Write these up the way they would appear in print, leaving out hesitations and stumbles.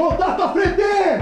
Contato à frente!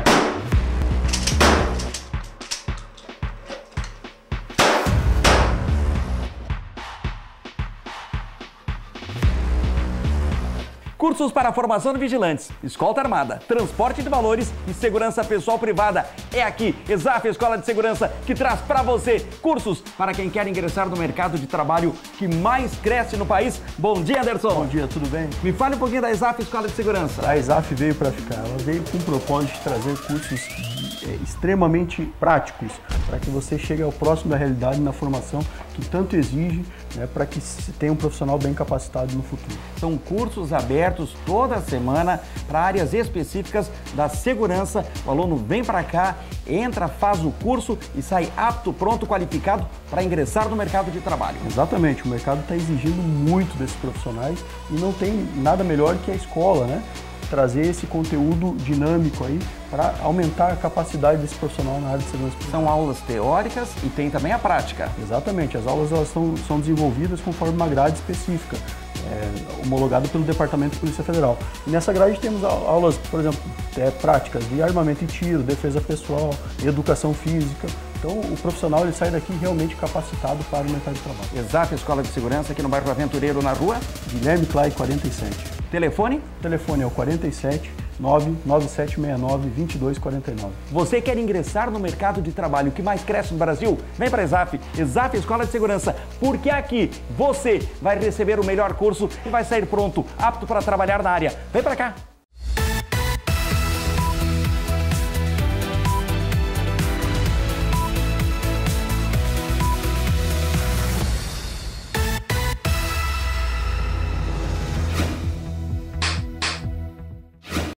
Cursos para formação de vigilantes, escolta armada, transporte de valores e segurança pessoal privada. É aqui, Exaf Escola de Segurança, que traz para você cursos para quem quer ingressar no mercado de trabalho que mais cresce no país. Bom dia, Anderson. Bom dia, tudo bem? Me fale um pouquinho da Exaf Escola de Segurança. A Exaf veio para ficar. Ela veio com o propósito de trazer cursos extremamente práticos para que você chegue ao próximo da realidade na formação que tanto exige, né, para que se tenha um profissional bem capacitado no futuro. São cursos abertos toda semana para áreas específicas da segurança. O aluno vem para cá, entra, faz o curso e sai apto, pronto, qualificado para ingressar no mercado de trabalho. Exatamente, o mercado está exigindo muito desses profissionais e não tem nada melhor que a escola, né? Trazer esse conteúdo dinâmico aí para aumentar a capacidade desse profissional na área de segurança. São aulas teóricas e tem também a prática. Exatamente, as aulas elas são desenvolvidas conforme uma grade específica, homologada pelo Departamento de Polícia Federal. E nessa grade temos aulas, por exemplo, práticas de armamento e tiro, defesa pessoal, educação física. Então o profissional ele sai daqui realmente capacitado para o mercado de trabalho. Exaf Escola de Segurança aqui no bairro Aventureiro, na rua Guilherme Clay 47. Telefone? O telefone é o 47 99769 2249. Você quer ingressar no mercado de trabalho que mais cresce no Brasil? Vem para a Exaf, Exaf Escola de Segurança, porque aqui você vai receber o melhor curso e vai sair pronto, apto para trabalhar na área. Vem para cá!